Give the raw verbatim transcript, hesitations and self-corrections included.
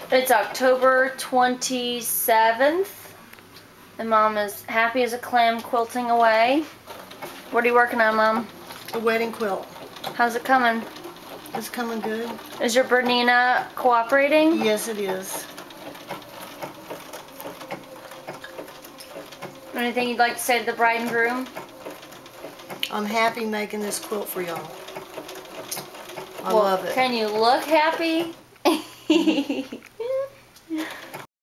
It's October twenty-seventh, and Mom is happy as a clam quilting away. What are you working on, Mom? A wedding quilt. How's it coming? It's coming good. Is your Bernina cooperating? Yes, it is. Anything you'd like to say to the bride and groom? I'm happy making this quilt for y'all. I well, love it. Can you look happy?